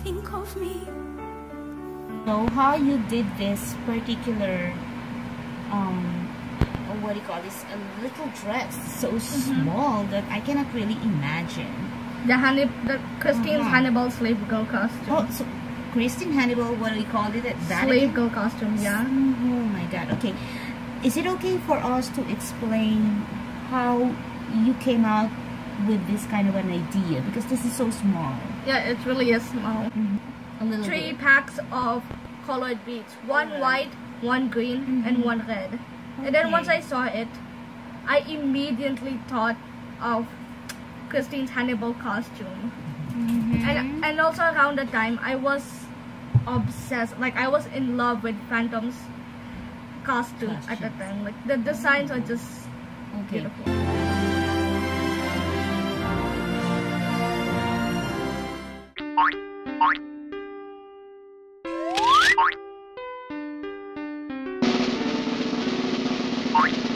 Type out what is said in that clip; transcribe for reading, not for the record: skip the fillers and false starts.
think of me. Know how you did this particular what do you call this, a little dress so small that I cannot really imagine. The Christine Hannibal slave girl costume. Oh, so Christine Hannibal, what do we call it? That slave girl costume, yeah. Oh my god. Okay, is it okay for us to explain how you came out with this kind of an idea, because this is so small? Yeah, it really is small. A little 3 bit. packs of colored beads, one white, one green, and one red. And then once I saw it, I immediately thought of Christine's Hannibal costume. And also around the time, I was obsessed, like I was in love with Phantom's costume at the time. Like the designs are just beautiful. Bye.